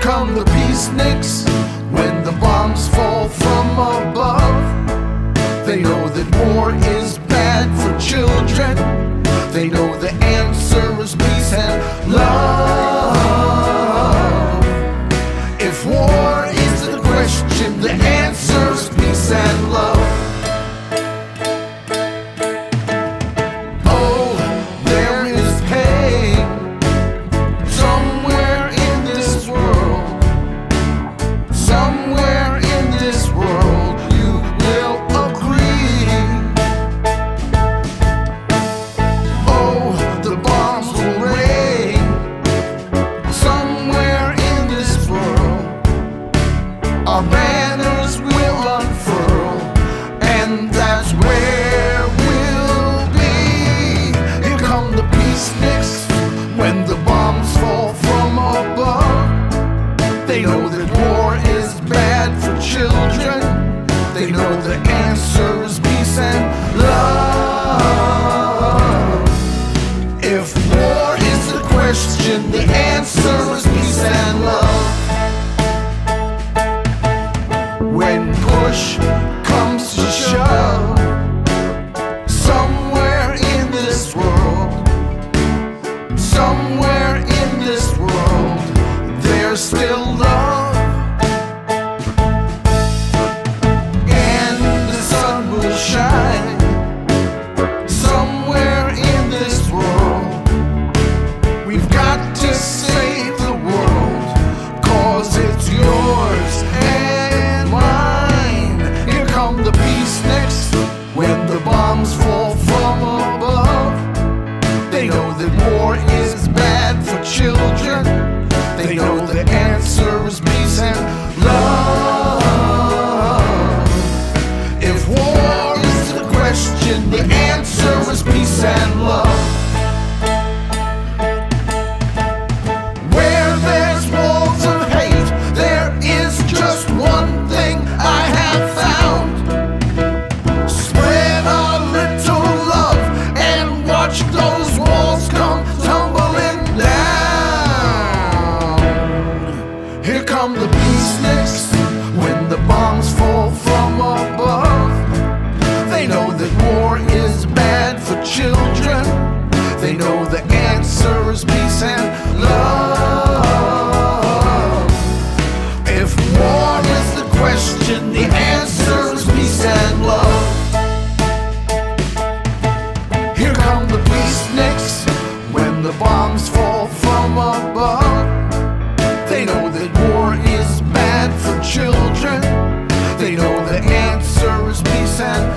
come the peaceniks when the bombs fall from above. They know that war is bad for children. They know the answer is peace and love. If war is the question, the answer is peace and love. Our banners will unfurl, and that's where we'll be. Here come the peaceniks when the bombs fall from above. They know that war is bad for children. They know the answer is peace and love. If war is the question, the answer is peace and love. When push comes to shove, somewhere in this world, there's still love, and the sun will shine. Somewhere in this world, we've got to save the world, 'cause it's yours and mine. Here come the peaceniks when the bombs fall from above. They know that war is bad for children. They know the answer is peace and love. If war is the question, the answer is peace and love. Where there's walls of hate, there is just one thing I have found. Spread a little love and watch those walls come tumbling down. Here come the peaceniks when the bombs fall from above. They know that war is bad for children. They know the answer is peace and love. If war is the question, the answer is peace and love. Here come the peaceniks when the bombs fall from above. They know that war is bad for children. They know the answer is peace and